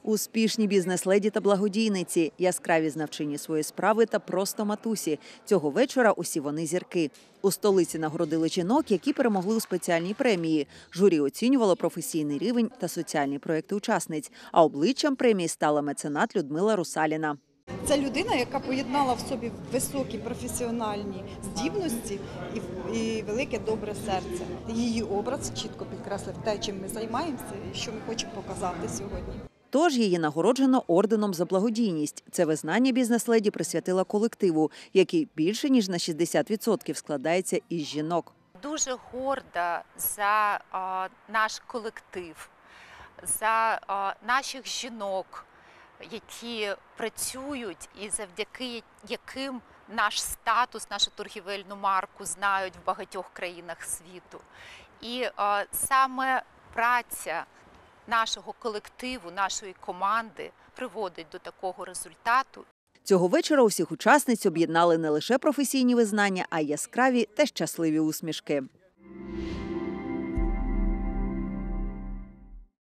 Успішні бізнес-леді та благодійниці, яскраві знавчині своєї справи та просто матусі. Цього вечора усі вони зірки. У столиці нагородили жінок, які перемогли у спеціальній премії. Журі оцінювало професійний рівень та соціальні проекти учасниць. А обличчям премії стала меценат Людмила Русаліна. Це людина, яка поєднала в собі високі професіональні здібності і велике добре серце. Її образ чітко підкреслив те, чим ми займаємося і що ми хочемо показати сьогодні. Тож її нагороджено орденом за благодійність. Це визнання бізнес-леді присвятила колективу, який більше ніж на 60% складається із жінок. Дуже горда за наш колектив, за наших жінок, які працюють і завдяки яким наш статус, нашу торгівельну марку знають в багатьох країнах світу. І саме праця нашого колективу, нашої команди приводить до такого результату. Цього вечора усіх учасниць об'єднали не лише професійні визнання, а й яскраві та щасливі усмішки.